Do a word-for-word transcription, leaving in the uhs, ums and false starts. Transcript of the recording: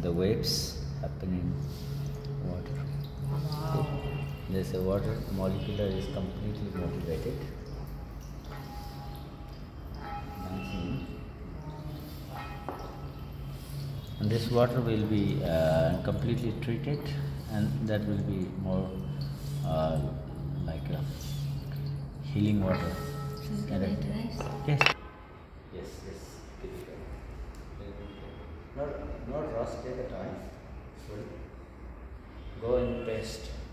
the waves happening in water. Wow. There's a water molecular is completely motivated. Dancing. And this water will be uh, completely treated, and that will be more uh, like a healing water. Correct? Yes. Yes, yes. Not, not rush, take the time. Sorry. Go and paste.